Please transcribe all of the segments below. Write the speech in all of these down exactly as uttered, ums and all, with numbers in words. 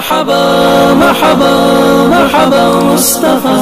मरहबा मरहबा मरहबा मुस्तफा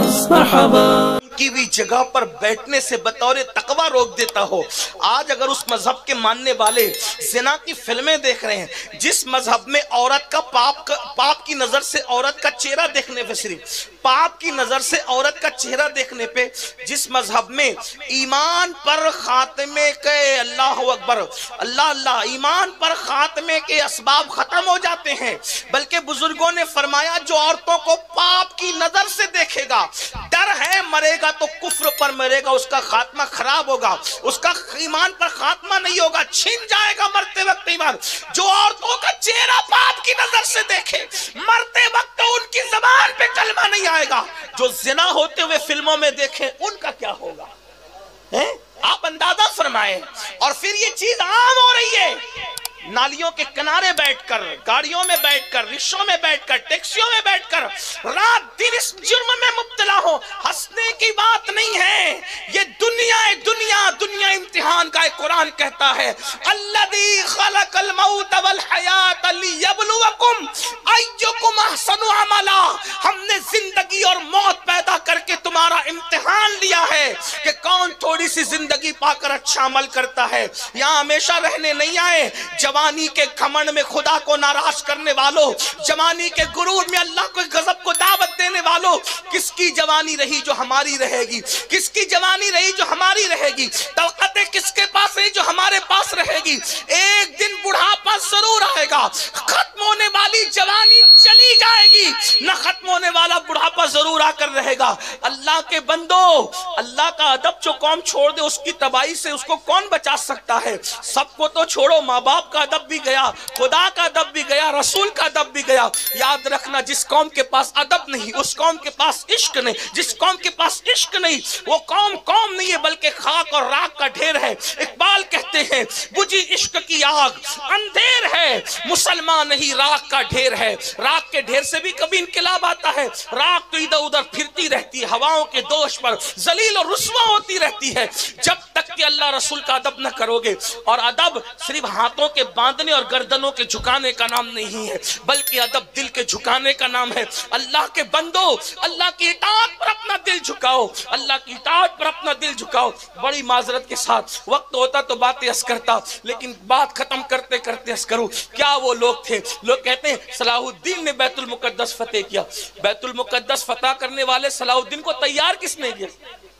मरहबा की भी जगह पर बैठने से बतौर तकवा रोक देता हो। आज अगर उस मजहब के मानने वाले जिना की फिल्में देख रहे हैं, जिस मजहब में औरत का पाप का, पाप की नजर से औरत का चेहरा देखने पे, सिर्फ पाप की नजर से औरत का चेहरा देखने पे, जिस मजहब में ईमान पर खात्मे के, अल्लाह अकबर, अल्लाह अल्लाह, ईमान पर खात्मे के असबाब खत्म हो जाते हैं, बल्कि बुजुर्गों ने फरमाया जो औरतों को पाप की नजर से देखेगा, डर है मरेगा तो कुफ्र पर मरेगा, उसका खात्मा खराब होगा, उसका ईमान पर खात्मा नहीं होगा, छिन जाएगा मरते वक्त ईमान। जो औरतों का चेहरा पाप की नजर से देखे, मरते वक्त तो उनकी जबान पे कलमा नहीं आएगा। जो जिना होते हुए फिल्मों में देखे, उनका क्या होगा है? आप अंदाजा फरमाए। और फिर ये चीज आम हो रही है, नालियों के किनारे बैठकर, गाड़ियों में बैठकर, रिक्शों में बैठकर, टैक्सियों में बैठकर रात दिन इस जुर्म में मुब्तला हो। हंसने की बात नहीं है, ये दुनिया है, दुनिया दुनिया इम्तिहान का है। कुरान कहता है अल्लज़ी खलक़ल मौत वल हयात लियब्लुवकुम अय्युकुम अहसनु अमला। हमने जिंदगी और मौत पैदा करके तुम्हारा इम्तिहान लिया है कि कौन थोड़ी सी जिंदगी पाकर अच्छा अमल करता है। यहाँ हमेशा रहने नहीं आए। जवानी के घमंड में खुदा को नाराज करने वालों, जवानी के गुरूर में अल्लाह को गजब को दावत देने वालों, किसकी जवानी रही जो हमारी रहेगी? किसकी जवानी रही जो हमारी रहेगी? तौक़तें किसके पास रही जो हमारे पास रहेगी? एक दिन बुढ़ापा जरूर आएगा, खत्म होने वाली जवानी चली जाएगी, न खत्म होने वाला बुढ़ापा जरूर आकर रहेगा। अल्लाह के बंदो, अल्लाह का अदब जो कौम छोड़ दे उसकी तबाही से उसको कौन बचा सकता है? सबको तो छोड़ो, माँ बाप का अदब भी गया, खुदा का अदब भी गया, रसूल का अदब भी गया। याद रखना, जिस कौम के पास अदब नहीं, उस कौम के पास इश्क नहीं। जिस कौम के पास इश्क नहीं, वो कौम कौम नहीं है बल्कि खाक और राख का ढेर है। इकबाल कहते हैं बुझी इश्क की आग अंधेर है, मुसलमान नहीं राख का ढेर है। राख के ढेर से भी कभी इनकलाब आता है। राख तो इधर उधर फिरती रहती है, हवाओं के दोष पर जलील और रुस्वा होती रहती है, जब तक कि अल्लाह रसूल का अदब न करोगे। और अदब सिर्फ हाथों के बांधने और गर्दनों के झुकाने का नाम नहीं है, बल्कि अदब दिल के झुकाने का नाम है। अल्लाह के बंदो, अल्लाह की इताअत पर अपना दिल झुकाओ, अल्लाह की इताअत पर अपना दिल झुकाओ। बड़ी माजरत के साथ, वक्त होता तो बातें हंस करता, लेकिन बात खत्म करते करते हंस करूं। क्या वो लोग थे? लोग कहते हैं सलाहुद्दीन ने बैतुल मुकद्दस फतेह किया। बैतुल मुकद्दस फतह करने वाले सलाहुद्दीन को तैयार किसने किया?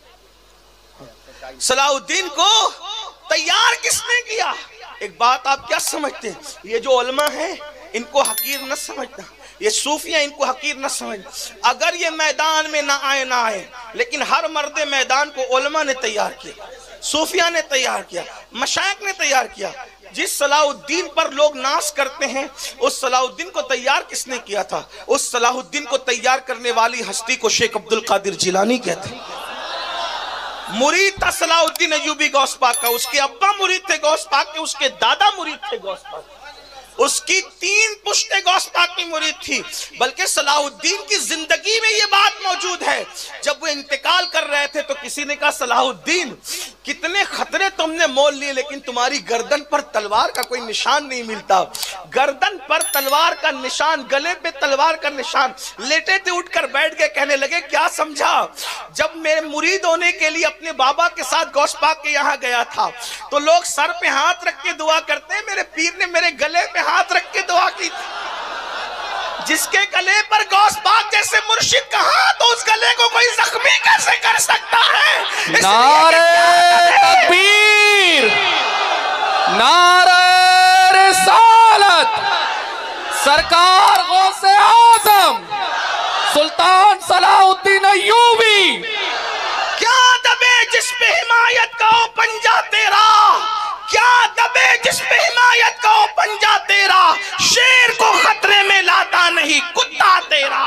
सलाहुद्दीन को तैयार किसने किया? एक बात आप क्या समझते हैं? ये जो उलमा है इनको हकीर न समझना, ये सूफिया इनको हकीर न समझना। अगर ये मैदान में ना आए ना आए, लेकिन हर मर्दे मैदान को उलमा ने तैयार किया, सूफिया ने तैयार किया, मशाइख ने तैयार किया। जिस सलाहुद्दीन पर लोग नाश करते हैं, उस सलाहुद्दीन को तैयार किसने किया था? उस सलाहुद्दीन को तैयार करने वाली हस्ती को शेख अब्दुल कादिर जिलानी कहते हैं। मुरीद था सलाहुद्दीन अय्यूबी गौस पाक का, उसके अब्बा मुरीद थे गौस पाक के, उसके दादा मुरीद थे गौस पाक, उसकी तीन पुश्ते गौस पाक की मुरीद थी। बल्कि सलाहुद्दीन की जिंदगी में ये बात मौजूद है, जब वो इंतकाल कर रहे थे तो किसी ने कहा सलाहुद्दीन कितने खतरे तुमने मोल लिए, लेकिन तुम्हारी गर्दन पर तलवार का कोई निशान नहीं मिलता। गर्दन पर तलवार का निशान, गले पे तलवार का निशान। लेटे थे, उठकर बैठ गए, कहने लगे क्या समझा? जब मेरे मुरीद होने के लिए अपने बाबा के साथ गौस पाक के यहाँ गया था तो लोग सर पे हाथ रख के दुआ करते हैं, मेरे पीर ने मेरे गले पे हाथ रख के दुआ की। जिसके गले पर गौस पाक जैसे मुर्शिद का हाथ, तो उस गले को कोई जख्मी कैसे कर सकता है? नारे तकबीर, नारे रिसालत, सरकार गौसे आज़म सुल्तान सलाहुद्दीन अय्यूबी। क्या दबे जिस पे हिमायत का ओ पंजा तेरा, क्या दबे जिस पे हिमायत का ओ पंजा तेरा, शेर को खतरे में लाता नहीं कुत्ता तेरा।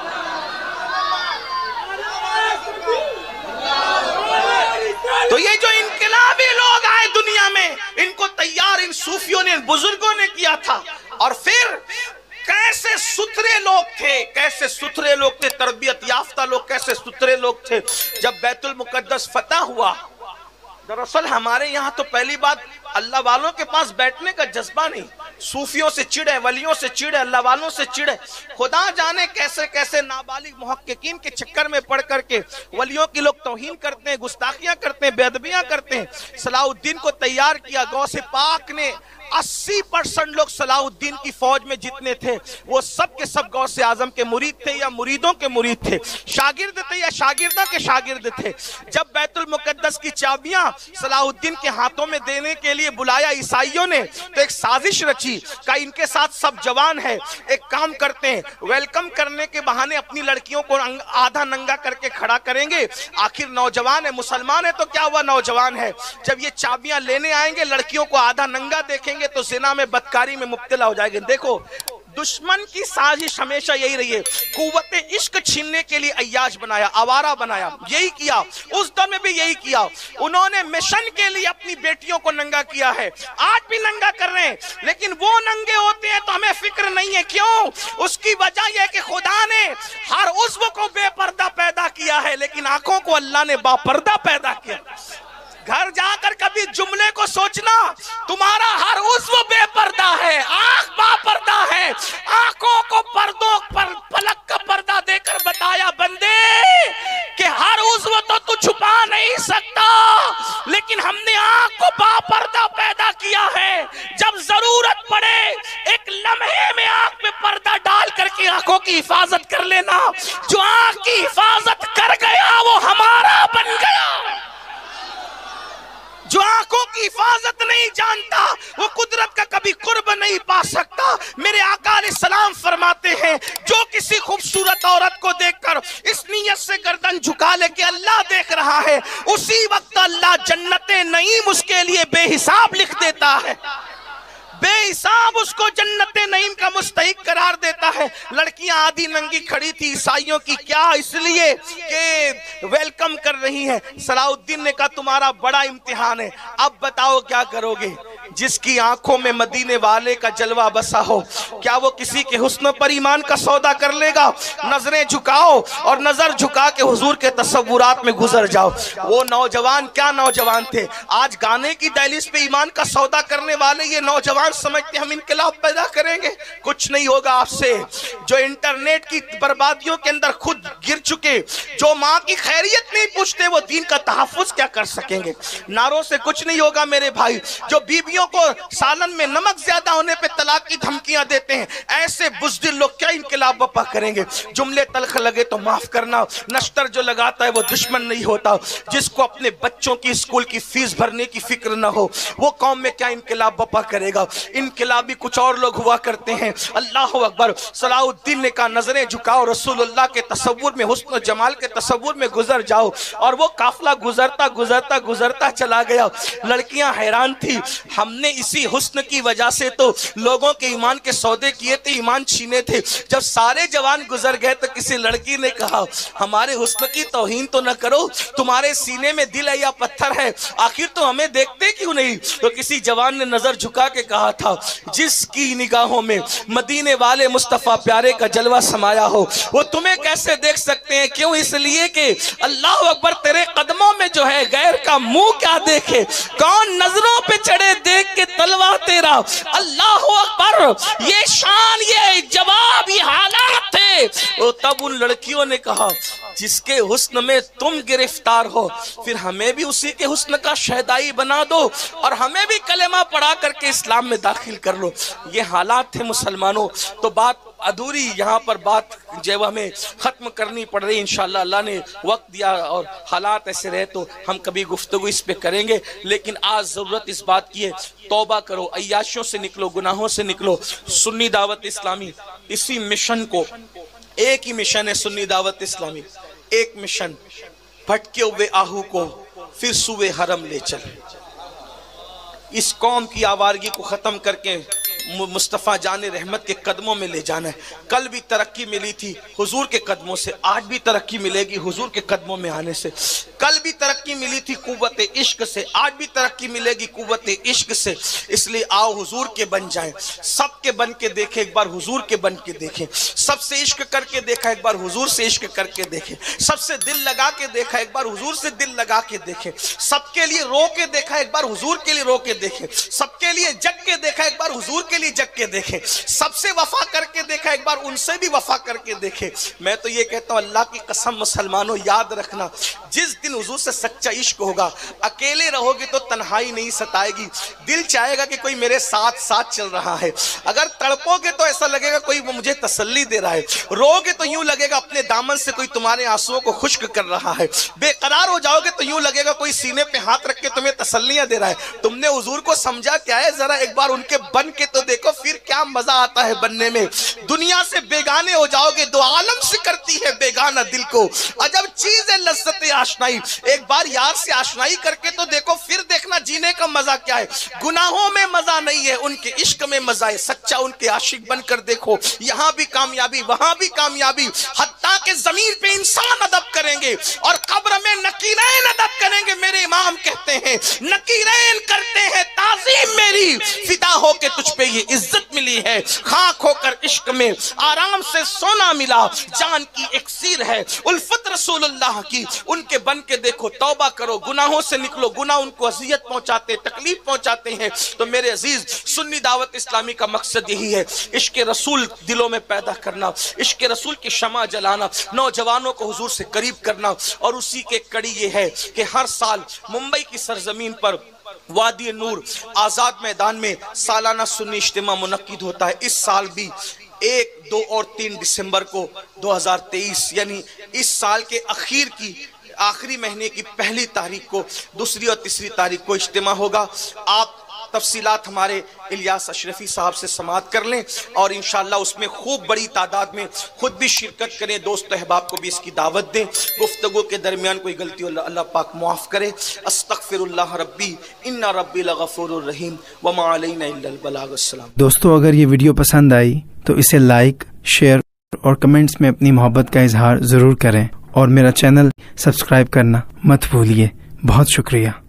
तो ये जो इनकलाबी लोग आए दुनिया में, इनको तैयार इन सूफियों ने, बुजुर्गों ने किया था। और फिर कैसे सुथरे लोग थे, कैसे सुथरे लोग थे, तरबियत याफ्ता लोग कैसे सुथरे लोग थे। जब बैतुल मुकद्दस फतह हुआ, दरअसल हमारे यहाँ तो पहली बात अल्लाह वालों के पास बैठने का जज्बा नहीं, सूफियों से चिड़े, वलियों से चिड़े, अल्लाह वालों से चिड़े। खुदा जाने कैसे कैसे नाबालिग मुहक्किकीन के चक्कर में पड़ करके वलियों की लोग तौहीन करते हैं, गुस्ताखियां करते हैं, बेअदबियां करते हैं। सलाहुद्दीन को तैयार किया गौसे पाक ने। अस्सी परसेंट लोग सलाहुद्दीन की फौज में जितने थे वो सब के सब गौसे आजम के मुरीद थे या मुरीदों के मुरीद थे, शागिर्द थे या शागिर्दों के शागिर्द थे। जब बैतुल मुकद्दस की चाबियां सलाहुद्दीन के हाथों में देने के लिए बुलाया ईसाइयों ने, तो एक साजिश रची का इनके साथ सब जवान है, एक काम करते हैं, वेलकम करने के बहाने अपनी लड़कियों को आधा नंगा करके खड़ा करेंगे। आखिर नौजवान है, मुसलमान है तो क्या हुआ, नौजवान है। जब ये चाबियां लेने आएंगे लड़कियों को आधा नंगा देखेंगे तो जिना में, बदकारी में मुब्तला हो जाएंगे। देखो दुश्मन की साजिश हमेशा यही रही है, कुव्वते इश्क छीनने के लिए अय्याश बनाया, आवारा बनाया, यही किया, उस दौर में भी यही किया। उन्होंने मिशन के लिए अपनी बेटियों को नंगा किया है, आज भी नंगा कर रहे हैं, लेकिन वो नंगे होते हैं तो हमें फिक्र नहीं है। क्यों? उसकी वजह यह कि खुदा ने हर उज़्व को बेपर्दा पैदा किया है, लेकिन आंखों को अल्लाह ने बापर्दा पैदा किया। घर जाकर कभी जुमले को सोचना, तुम्हारा हर उज़्व बेपर्दा है, आंख बापर्दा है। आंखों को पर्दों पर पलक का पर्दा देकर बताया बंदे कि हर उज़्व तो तू छुपा नहीं सकता, लेकिन हमने आंख को बापर्दा पैदा किया है। जब जरूरत पड़े एक लम्हे में आंख में पर्दा डाल करके आंखों की हिफाजत कर लेना। जो आंख की हिफाजत कर गया वो हमारा बन गया। जो आंखों की हिफाजत नहीं जानता वो कुदरत का कभी कुर्ब नहीं पा सकता। मेरे आका अलैहिस्सलाम फरमाते हैं, जो किसी खूबसूरत औरत को देखकर इस नीयत से गर्दन झुका ले कि अल्लाह देख रहा है, उसी वक्त अल्लाह जन्नते नईम उसके लिए बेहिसाब लिख देता है, बेहिसाब उसको जन्नते नईम का मुस्तहिक करार देता है। लड़कियां आधी नंगी खड़ी थी ईसाइयों की, क्या? इसलिए कि वेलकम कर रही हैं। सलाहुद्दीन ने कहा तुम्हारा बड़ा इम्तिहान है, अब बताओ क्या करोगे। जिसकी आंखों में मदीने वाले का जलवा बसा हो, क्या वो किसी के हुस्न पर ईमान का सौदा कर लेगा? नजरें झुकाओ और नजर झुका के हुजूर के तसव्वुरात में गुजर जाओ। वो नौजवान क्या नौजवान थे, आज गाने की दहलीज पे ईमान का सौदा करने वाले ये नौजवान समझते हम इनकलाब पैदा करेंगे। कुछ नहीं होगा आपसे। जो इंटरनेट की बर्बादियों के अंदर खुद गिर चुके, जो माँ की खैरियत नहीं पूछते, वो दीन का तहफ्फुज क्या कर सकेंगे? नारों से कुछ नहीं होगा मेरे भाई। जो बीबियों को सालन में नमक ज्यादा होने पे तलाक की धमकियां देते हैं, ऐसे बुज़दिल लोग क्या इनकलाब बपा करेंगे? जुमले तलख लगे तो माफ करना, नश्तर जो लगाता है वो दुश्मन नहीं होता। जिसको अपने बच्चों की स्कूल की फीस भरने की फिक्र ना हो, वो कौम में क्या इनकलाब बपा करेगा? इनकलाबी कुछ और लोग हुआ करते हैं। अल्लाह अकबर। सलाहुद्दीन ने कहा नजरें झुकाओ, रसूलुल्लाह के तसव्वुर में, हुस्न जमाल के तसव्वुर में गुजर जाओ। और वो काफिला गुजरता गुजरता गुजरता चला गया। लड़कियां हैरान थी, हमने इसी हुस्न की वजह से तो लोगों के ईमान के सौदे किए थे, ईमान छीने थे। जब सारे जवान गुजर गए तो किसी लड़की ने कहा हमारे हुस्न की तौहीन तो न करो, तुम्हारे सीने में दिल है या पत्थर है, आखिर तो हमें देखते क्यों नहीं? तो किसी जवान ने नजर झुका के कहा था जिसकी निगाहों में मदीने वाले मुस्तफा प्यारे का जलवा समाया हो, वो तुम्हें कैसे देख सकते हैं? क्यों? इसलिए कि अल्लाह अकबर, तेरे कदमों में जो है गैर का मुंह क्या देखे, कौन नजरों पे चढ़े देख के तलवा तेरा। अल्लाह अकबर। ये शान, ये जवाब, ये हालात थे। तो तब उन लड़कियों ने कहा जिसके हुस्न में तुम गिरफ्तार हो, फिर हमें भी उसी के हुस्न का शहदाई बना दो और हमें भी कलेमा पढ़ा करके इस्लाम में दाखिल कर लो। ये हालात थे मुसलमानों। तो बात अधूरी यहाँ पर बात जो हमें ख़त्म करनी पड़ रही। इंशाअल्लाह अल्लाह ने वक्त दिया और हालात ऐसे रहे तो हम कभी गुफ्तगू इस पे करेंगे, लेकिन आज ज़रूरत इस बात की है, तौबा करो, अय्याशियों से निकलो, गुनाहों से निकलो। सुन्नी दावत इस्लामी इसी मिशन को, एक ही मिशन है सुन्नी दावत इस्लामी, एक मिशन, भटके हुए आहू को फिर सुवे हरम ले चल। इस कौम की आवारगी को ख़त्म करके मुस्तफ़ा जाने रहमत के कदमों में ले जाना है। कल भी तरक्की मिली थी हुजूर के कदमों से, आज भी तरक्की मिलेगी हुजूर के कदमों में आने से। कल भी तरक्की मिली थी कुव्वत इश्क से, आज भी तरक्की मिलेगी कुव्वत इश्क से। इसलिए आओ हुजूर के बन जाएं, सबके बन के देखें, एक बार हुजूर के बन के देखें। सबसे इश्क करके देखा, एक बार हुजूर से इश्क करके देखें। सबसे दिल लगा के देखा, एक बार हुजूर से दिल लगा के देखें। सबके लिए रो के देखा, एक बार हुजूर के लिए रो के देखें। सबके लिए जग के देखा, एक बार हुजूर के लिए जग के देखें, सबसे वफा करके देखा, एक बार उनसे भी वफा करके देखें। मैं तो ये कहता हूं अल्लाह की कसम मुसलमानों, याद रखना जिस दिन हुजूर से सच्चा इश्क होगा, अकेले रहोगे तो तन्हाई नहीं सताएगी, दिल चाहेगा कि कोई मेरे साथ साथ चल रहा है। अगर तड़पोगे तो ऐसा लगेगा कोई मुझे तसल्ली दे रहा है, रोगे तो यूं लगेगा अपने दामन से कोई तुम्हारे आंसुओं को खुश्क कर रहा है, बेकरार हो जाओगे तो यूं लगेगा कोई सीने पे हाथ रख के तुम्हें तसल्लियां दे रहा है। तुमने हुजूर को समझा क्या है? जरा एक बार उनके बन के तो देखो, फिर क्या मजा आता है बनने में। दुनिया से बेगाने हो जाओगे, दो आलम से करती है बेगाना दिल को, अजब चीज है लज्जत आशनाई। एक बार यार से आशनाई करके तो देखो, फिर देखना जीने का मजा क्या है। गुनाहों में मजा नहीं है, उनके इश्क में मजा है। सच्चा उनके आशिक बनकर देखो, यहां भी कामयाबी वहां भी कामयाबी। हत्ता के जमीन पे इंसान अदब करेंगे और कब्र में नकीरैन अदब करेंगे। मेरे इमाम कहते हैं नकीरैन करते हैं ताजीम मेरी, फिदा होके तुझ पे ये इज्जत मिली है, खाक होकर इश्क में आराम से सोना मिला, जान की एक्सीर है उल्फत रसूलुल्लाह की। उनके बन के देखो, तौबा करो, गुनाहों से निकलो। गुनाह उनको अजियत पहुंचाते, तकलीफ पहुंचाते हैं। तो मेरे अजीज, सुन्नी दावत इस्लामी का मकसद यही है, इश्क रसूल दिलों में पैदा करना, इश्क रसूल की शमा जलाना, नौजवानों को हुजूर से करीब करना। और उसी के कड़ी ये है कि हर साल मुंबई की सरजमीन पर वादी नूर आजाद मैदान में सालाना सुन्नी इज्तिमा मुनक्किद होता है। इस साल भी एक, दो और तीन दिसंबर को दो हजार तेईस यानी इस साल के आखिर की आखिरी महीने की पहली तारीख को, दूसरी और तीसरी तारीख को इज्तिमा होगा। आप तफसीलात हमारे इलियास अशरफी साहब से समाअत कर लें और इंशाअल्लाह उसमें खूब बड़ी तादाद में खुद भी शिरकत करें। दोस्त अहबाब को भी इसकी दावत दें। गुफ्तगू के दरमियान कोई गलती हो अल्लाह पाक मुआफ़ करे। अस्तगफिरुल्लाह रब्बी इन्ना रब्बी लगफूरुर रहीम व मा अलैना इल्लल बलाग। अस्सलाम। दोस्तों, अगर ये वीडियो पसंद आई तो इसे लाइक, शेयर और कमेंट्स में अपनी मोहब्बत का इजहार ज़रूर करें और मेरा चैनल सब्सक्राइब करना मत भूलिए। बहुत शुक्रिया।